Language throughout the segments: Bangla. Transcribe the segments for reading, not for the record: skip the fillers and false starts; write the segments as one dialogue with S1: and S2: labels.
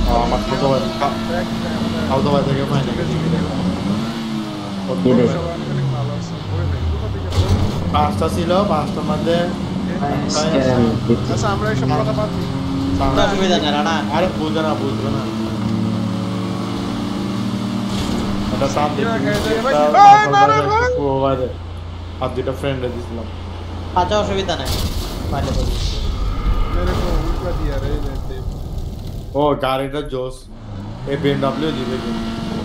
S1: আমার ছোট ভাই খাওয়া ভাই থেকে পাই না
S2: কি রে
S3: অনেক ভালো আছে ওরে ভাই কোথা থেকে তো
S1: পাঁচটা ছিল পাঁচটার মধ্যে
S3: আচ্ছা আমরা এইসব কথা বাদ দিই
S4: কোনো অসুবিধা নেই রানা
S1: আরে বুঝবে না এটা সাম
S3: না, খাই যাই, ভাই।
S1: আর দুটা ফ্রেন্ড দিয়েছিলাম
S4: আচ্ছা অসুবিধা নেই পাইলে বলি
S3: मेरे को उल्टा दिया रे रहते
S1: ও গাড়িটা জোস এই বিএমডব্লিউ দিবে কিন্তু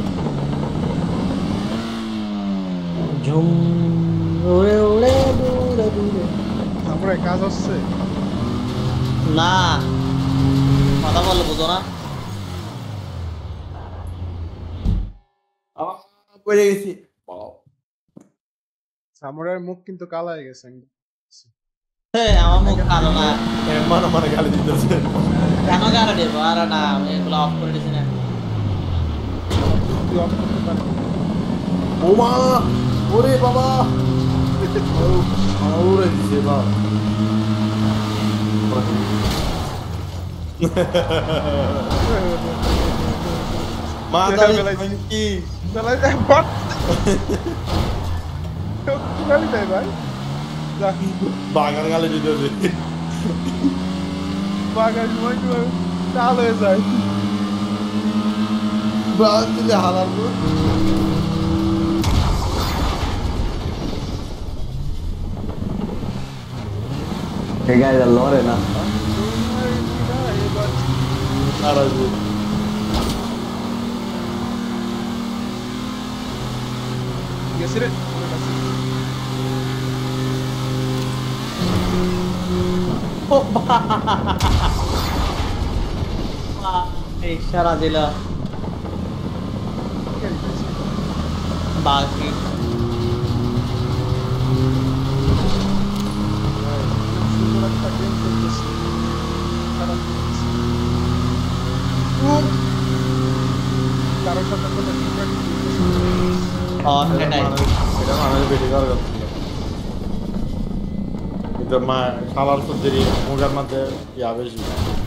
S4: ঝুম উড়ে উড়ে দূরে দূরে
S3: আমরা কাজ হচ্ছে
S4: না কথা বললে বুঝো না
S1: পড়ে গেছি
S3: সামুরাইয়ের মুখ কিন্তু কালা হয়ে গেছে একদম।
S4: আমার মুখ কালো না
S1: মানে গালি দিতেছে
S4: কেন গাড়ি দেবো আর না আমি এগুলো অফ করে দিছি না
S3: তুই অফ করতে পারবি
S1: ও মা ওরে বাবা ওরে দিছে বাবা মা দাঁড়িয়ে কি
S3: চালাই যায় বট গালি দেয় ভাই যা
S1: বাগান গালি দিতেছে
S3: বাগান সময় চাল হয়ে যায়
S1: বাগান দিলে হালাল
S2: এই গাড়িটা লড়ে না
S1: আর আসবে
S3: গেছি রে
S4: ইশারা দিল বাকি
S3: সুন্দর একটা গেম খেলতেছি খারাপ খেলতেছি কারোর সাথে কোনো ডিফারেন্ট
S4: সেটাই
S1: এটা মানুষ বেশি করার কথা ছিল কিন্তু মা খাবার সত্যি মুখের মধ্যে ইয়া বেশি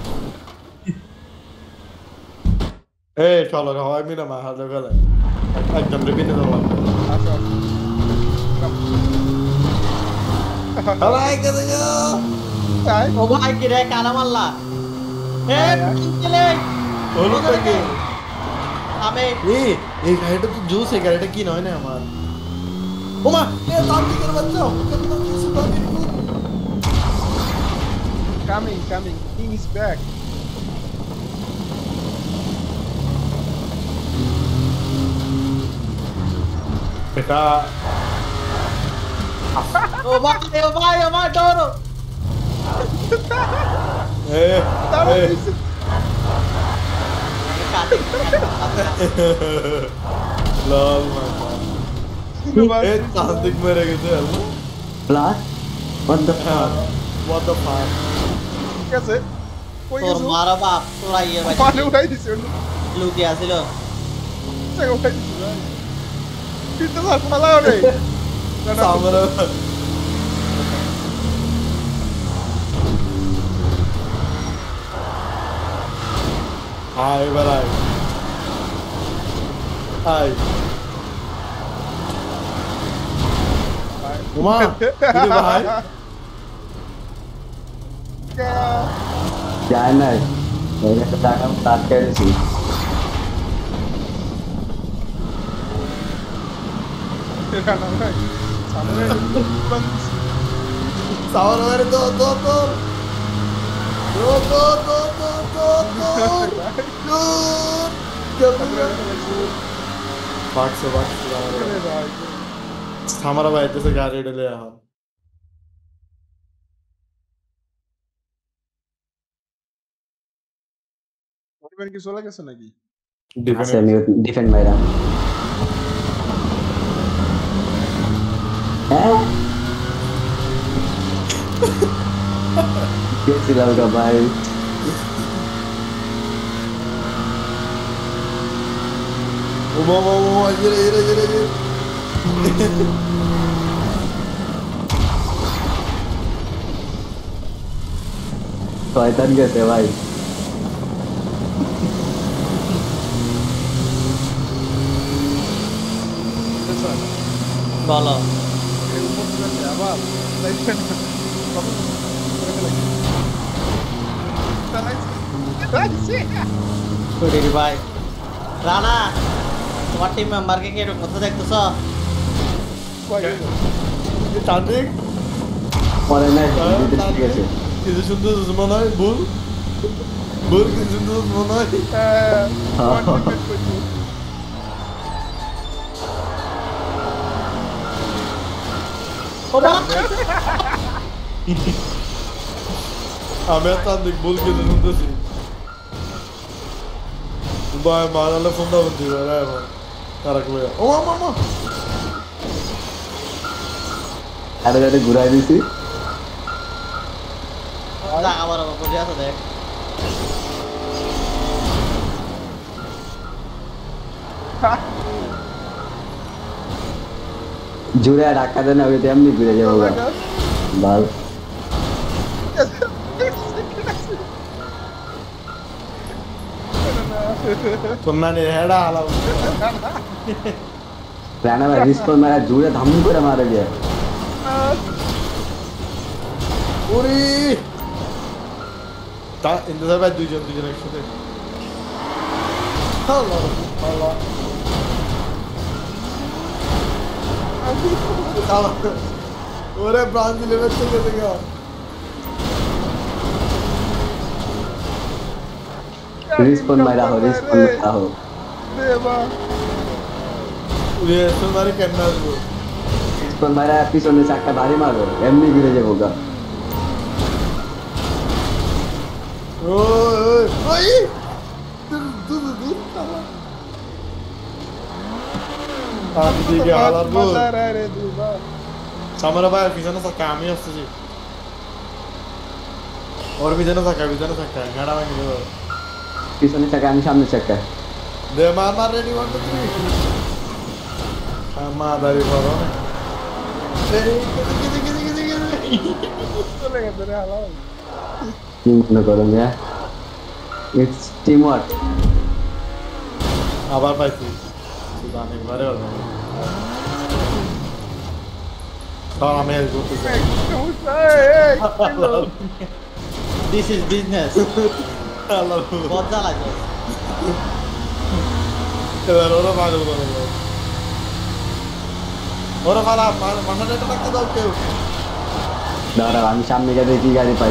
S1: এই চলো সবাই মিলে মা হাতে ফেলে একদম রেপিনে দিলাম
S3: আচ্ছা
S1: হালাই কেটে
S3: তাই
S4: ও ভাই কি রে কানা মারলা এ কিনলে
S1: হলো থেকে
S4: আমি
S1: এই গাড়িটা তো জুস এই গাড়িটা কি নয় না আমার ওমা এ তান্ত্রিকের বাচ্চা
S3: coming king is back
S1: এটা
S4: ও ভাই ডরো
S1: এ
S3: তারা
S1: এ
S3: দিছে
S1: লল মা এ
S3: বাস
S1: তান্ত্রিক মেরে গেছে হলো
S2: plus what the fuck
S1: what the fuck
S3: ঠিক আছে কই
S4: তোর
S3: গেছো
S4: মারা বাপ তোরা ইয়ে ভাই
S3: পানি উঠাই দিছে
S4: লুকি আছিল
S3: টাকা উঠাই দিছে ভাই কিন্তু স্যার পালাও রে
S1: সামনে হাই বালাই হাই উমা তুই ভাই
S2: যায় না এই একটা টাকা তার কেটেছি
S1: সামনে हमारा भाई तो गाड़ी डले हम
S3: কি চলে গেছে নাকি
S2: আছে আমি ডিফেন্ড বাইরা হ্যাঁ গেছিলাম গা ভাই শয়তান গেছে ভাই
S4: বলো
S3: আবার লাইসেন্স
S4: ছুটির ভাই রানা তোমার টিম মেম্বারকে কি এরকম কথা দেখতেছ
S1: তান্ত্রিক
S2: পরে না ঠিক আছে
S1: কিছু শুনতে মনে হয় ভুল ভুল কিছু শুনতে মনে হয় আমি আর তান্ত্রিক ভুল কিছু শুনতেছি ভাই মারালে ফোনটা বলছি ভাই এখন তারা কই ও মামা
S2: আরে গাড়ি ঘুরাই দিছি
S4: জাগা বরাবর করে আছে দেখ
S2: জুড়ে ধাক্কা দেন ওই এমনি ঘুরে যাবো বাল
S1: তোর নানি হেডা হালাও
S2: রানা ভাই রিস্পন্স মারা জুড়ে ধাম করে মারে গিয়ে
S1: ওরে তা ইন্তজার ভাই দুইজন একসাথে আল্লাহ আল্লাহ আল্লাহ ওরে ব্রাজিল এর থেকে থেকে
S2: রিস্পন্স মারা হো রিস্পন্স মারা হো
S3: দেবা
S1: ওরে তোমারে কেন আসবো
S2: রিস্পন্স মারা পিছনে চারটা বাড়ি মারো এমনি ঘুরে যাবো গা
S1: ওই ওই দূর আমি দিকে হালার বল
S3: রে দুবা
S1: সামনে ভাই পিছনে থাকা আমি আসতেছি ওর পিছনে থাকা গাড়া ভাঙি দেবো
S2: পিছনে চাকা আমি সামনে চাকা
S1: দে মার রেডি ওয়ান টু থ্রি মা দাঁড়িয়ে করো
S3: চলে গেছে রে হালাও
S2: কি মনে করো মিয়া ইটস টিম ওয়ার্ক
S1: আবার পাইছি জানি ঘরে ওর আমি হেল্প করতেছি
S4: দিস ইজ বিজনেস
S1: আল্লাহ
S4: বদলা লাগে
S1: এবার ওরা পাগল করে ওরা ভালো মাথাটা রাখতে দাও কেউ
S2: দাঁড়াও আমি সামনে গিয়ে দেখি গাড়ি পাই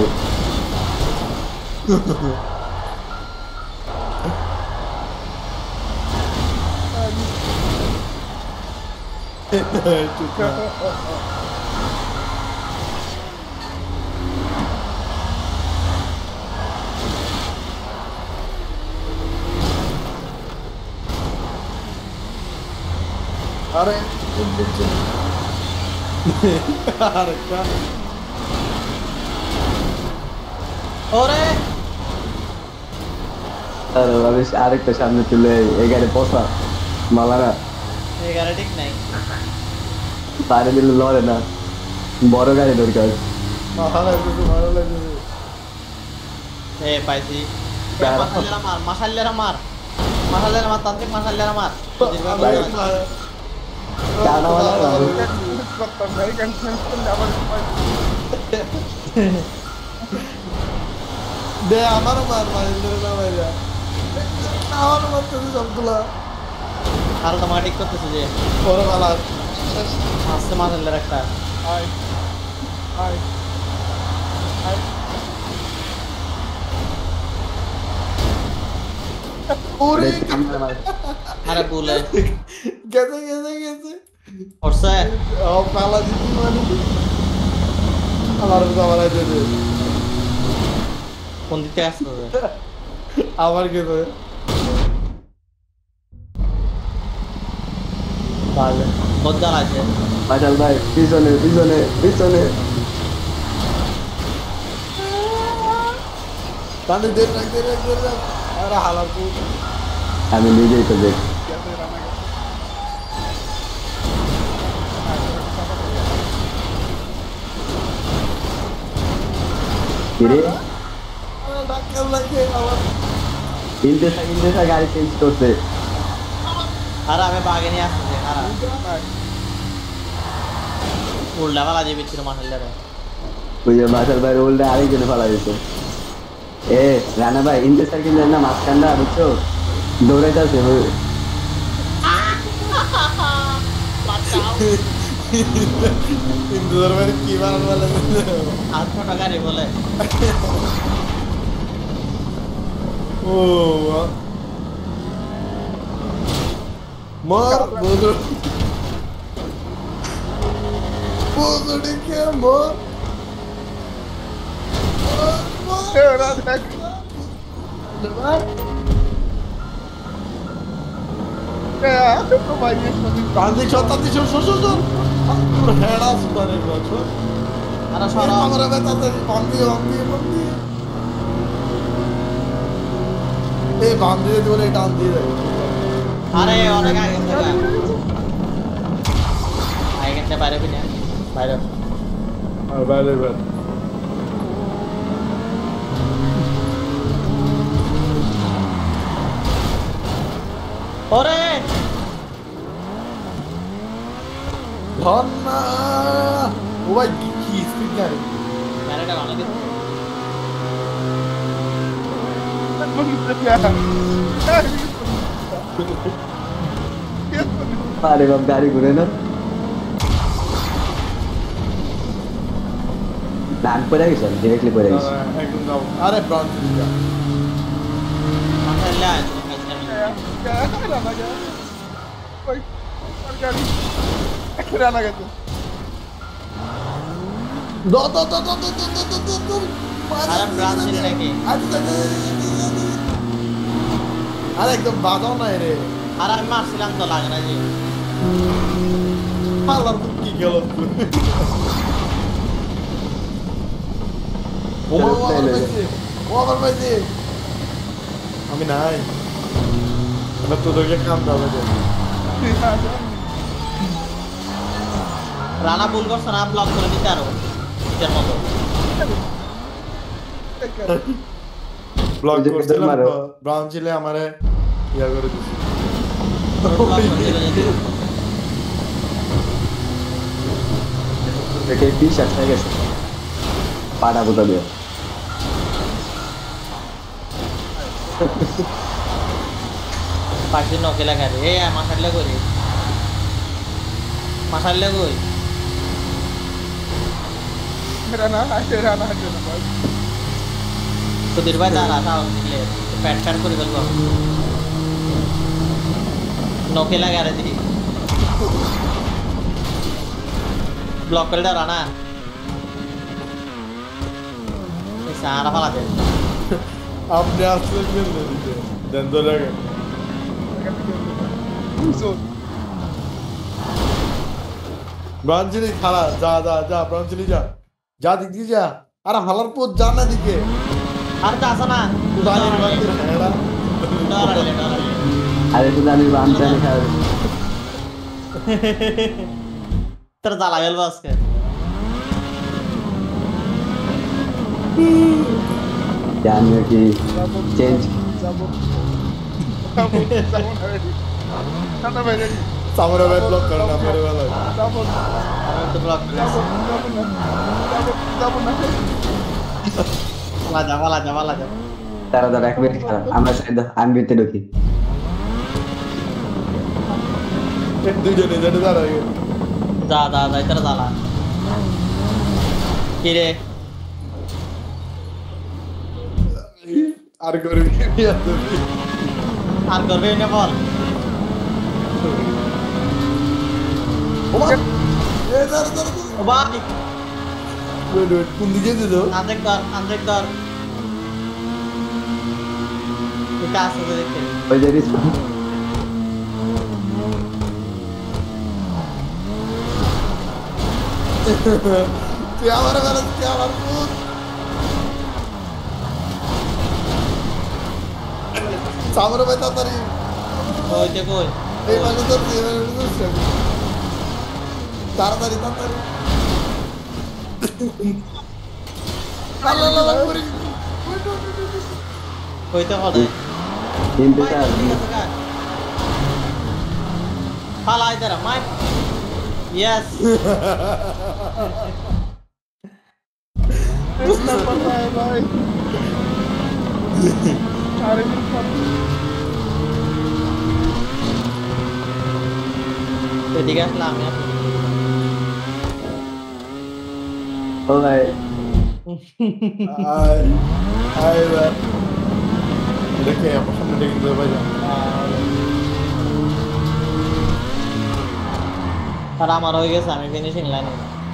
S1: আরে আরেকটা
S4: ওরে
S2: আমি আরেকটা সামনে তুলে এই গাড়ি পচা মালারা
S4: এই গাড়ি ঠিক নাই
S2: পারে দিলে লড়ে না বড় গাড়ি দরকার
S1: ভালো লাগছে
S4: এ পাইছি মাসাল্লেরা মার তান্ত্রিক মাসাল্লেরা মার
S3: করতাম ভাই ক্যান্সেল করলে আবার
S1: দে আমারও মার না ভাইয়া আমারও মারতেছে সবগুলা
S4: আর তোমার ঠিক করতেছে যে
S1: ওরা ভালো
S4: আসতে মাসাল্লের একটা
S3: আই আই আই
S1: ওরে
S4: আরে বলে
S1: গেছে
S4: করছে
S1: ও পালা দিদি মানে আমার আমার আইতে দে
S4: কোন দিতে আসছে
S1: আবার গেছে
S4: তাহলে বদলা আছে
S2: মাশাল ভাই পিছনে পিছনে পিছনে
S1: তাহলে দেখ আরে হালার কো
S2: আমি নিজেই তো দেখ
S3: গেছে রানা গেছে
S2: কিরে
S1: ডাক্তার লাগে আমার
S2: ইন্টেসা গাড়ি চেঞ্জ করছে
S4: আর আমি বাগে নিয়ে আসছি উল্টা পালা দিয়ে বিচ্ছিল মাসাল্লাহ রে
S2: ওই যে মাসাল ভাই উল্টা আরেকজনে ফালা দিচ্ছে এ রানা ভাই ইন্দে সার্কিল না মাঝখানটা বুঝছো দৌড়াইতেছে
S1: হিন্দু ধর্মের কি বানান বলে
S4: আর ছোট গাড়ি বলে
S1: ও মর বদর বদর কে মর তান্দিক সর হেড়া সুপারের বছর
S4: আর সরা
S1: আমরা বেতাতে বান্দি এই বান্দি বলে টান দিয়ে দেয়
S4: আরে অনেক আগে থেকে আগে কিন্তু বাইরে বিনা বাইরে
S1: আর বাইরে
S4: ওরে
S1: ধন্না ও ভাই কি স্পিড গাড়ি
S4: গাড়িটা ভালো কিন্তু
S2: আরে বাপ গাড়ি ঘুরে না প্ল্যান করে গেছে ডিরেক্টলি করে গেছে
S1: একদম যাও আরে ব্রাঞ্চ দিকে
S4: মাসাল্লাহ আরে ব্রাঞ্চ ছিল নাকি
S1: আরে একদম বাজাও নাই রে
S4: আর আমি মারছিলাম তো লাগে না জি
S1: আল্লাহ কি গেল ও আমার পাইছে আমি নাই এবার তোদেরকে কাম দেওয়া যায়
S4: রানা ভুল করছে না ব্লক করে দিতে আরো নিজের মতো
S1: ব্লক
S2: ওই যে
S1: করছিলাম
S2: মারো।
S1: ব্রাউন ছিলে আমারে ইয়া করে দিছি
S4: ব্লক করে দিল যদি
S2: এটা টি শার্ট হয়ে গেছে পাটা বুতা দিয়ে
S4: পাঁচদিন নকেলা গাড়ি এই মাসাল্লাহ করি মাসাল্লাহ কই সুধীর ভাই দাঁড়া সাহস দিলে প্যাট প্যাট করে ফেলবো নকেলা গাড়ি দিই ব্লক করে দাও রানা সারা ফালা দেন
S1: আপনি আসলে কেমনে দিতে দেন তো লাগে ব্রাউন চিলি খালা যা ব্রাউন চিলি যা দিক দিয়ে যা আরে হালার পোত যা না দিকে
S4: আর তো আসা না
S1: উদাহরণ বান্দির হেড়া
S4: ডরালে
S2: আরে তো জানি বামচা লেখা
S4: তোর জ্বালা গেল আজকে
S2: জানি কি চেঞ্জ
S1: সামনে ভাই ব্লক করে না মেরে বেলা
S4: আমি তো ব্লক করে পালা যা
S2: তারা এক মিনিট খারাপ আমরা সাইড আমি ভিতরে ঢুকি
S1: দুজনে যেটা দাঁড়ায়
S4: যা তোর জ্বালা কি রে
S1: আর করবি
S4: আর করবে না বল ও ভাই
S1: ওয়েট কোন দিকে দিল
S4: আন্দেক ধর এটা আছে দেখতে
S2: ওই যে রিস্ক
S1: তুই আমার বেলা তুই আমার পুত সামনে ভাই তাড়াতাড়ি
S4: কইতে কই
S1: এই মানে তো তাড়াতাড়ি আল্লাহ করি
S4: কইতে হবে
S2: কিন্তু স্যার
S4: ফালা ইদারা মাই Yes.
S3: Kenapa bye? Cari info.
S4: Jadi guys ya.
S2: Oh my.
S1: Hai, Bang. Udah kayak apa sama dengan gue aja.
S4: আর আমার হয়ে গেছে আমি ফিনিশিং লাইনে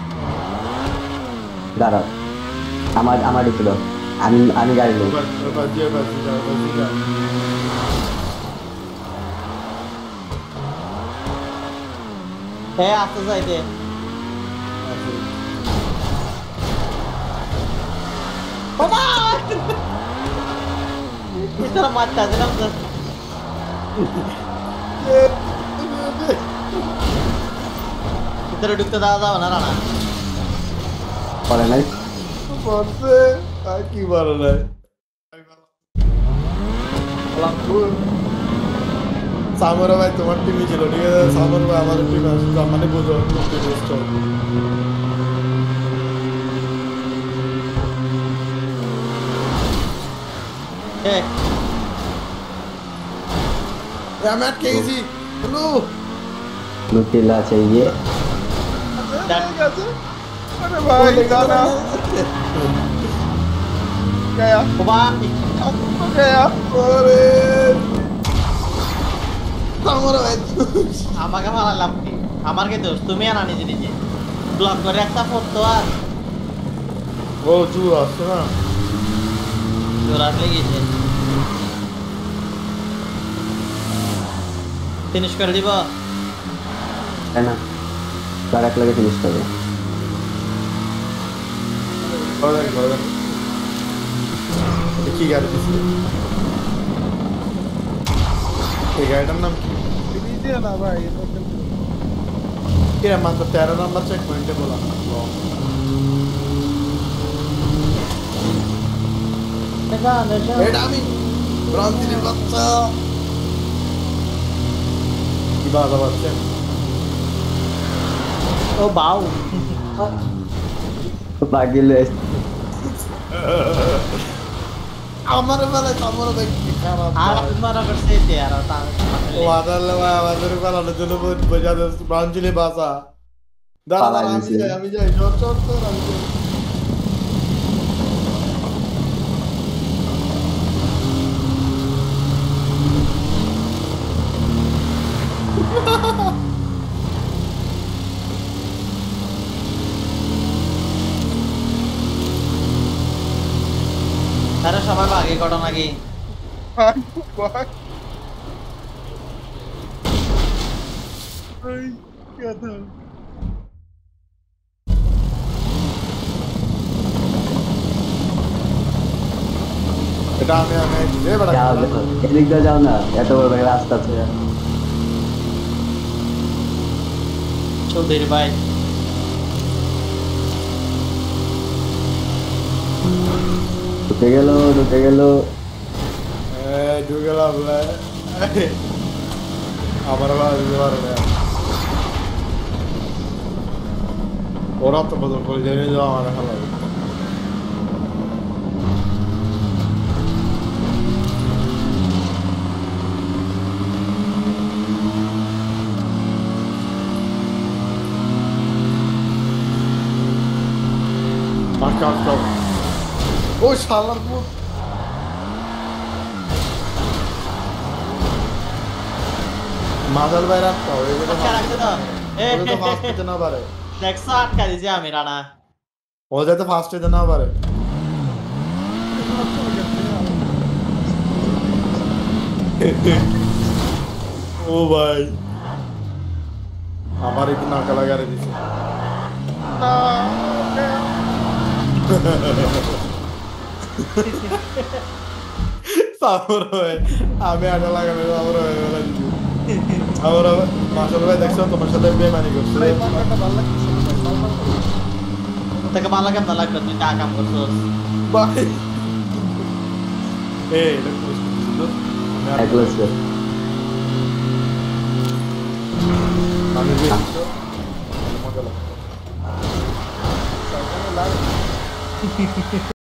S2: দাঁড়াও আমার ছিল আমি গাড়ি নেই
S4: হ্যাঁ আসতে চাইতে বাবা এটা মারতে দিলাম তো ভিতরে ঢুকতে দেওয়া যাবে না রানা
S2: পরে নাই
S1: বলছে আর কি বলে নাই সামর ভাই তোমার টিমই ছিল ঠিক আছে সামর ভাই আমাদের টিম আসছে মানে বুঝো मैं केजी लो
S2: नुकीला चाहिए
S3: अरे भाई गाना गया गया
S1: अरे সামর ভাই
S4: আমাকে মারা লাভ কি আমার কে দোস্ত তুমি আর আনি নিজে ব্লক করে একটা ফটো আর
S1: ও চু আসছে না
S4: জোরাত লেগেছে ফিনিশ করে দিব
S2: না তার এক লাগে ফিনিশ করবে
S1: ঘরে কি গাড়ি দিছিল এই গাড়িটার নাম কি
S3: दीजिए ना भाई
S1: কিরে মাত্র 13 নাম্বার চেক পয়েন্টে বলা এটা আমি ব্রাজিলের বাচ্চা কি বাবা বাচ্চা
S4: ও বাউ
S2: বাগিলে
S1: আমার বেলা আমার ভাই কি খারাপ
S4: আর মারা করছে তে আর তা
S1: ও আদালে ভাই আমাদের বেলা জন্য বোঝা যাচ্ছে ব্রাজিলের বাচ্চা দাঁড়া আমি যাই চট চট তো আমি যাই
S4: আরে সবাই ভাগে কটো নাকি
S3: भाई भाई भाई क्या था
S1: এটা আমি এ বড়
S2: যাও এদিক দিয়ে যাও না এত বড় একটা রাস্তা আছে
S4: চৌধুরী ভাই
S2: ঢুকে গেল
S1: ঢুকে গেলাম আমার দিতে পারে না ওরা তো বদল করে জেনে যাওয়া আমার ভালো Marca. ও শালার পুত মাদার ভাই রাখতে হবে এটা
S4: রাখতে দাও এ
S1: তো ফাস্ট হতে না পারে
S4: দেখছো আটকা দিয়েছি আমি রানা
S1: ও যাতে ফাস্ট হতে না পারে ও ভাই আমার একটু নাকা লাগারে দিছে
S3: ना
S1: আমি আটা লাগানো আমার মাসল ভাই দেখছো তোমার সাথে বেমানি করছে
S4: তোকে ভালো কেমন লাগলো তুই তা কাম করছস
S1: ভাই এটা আমি
S3: লাভ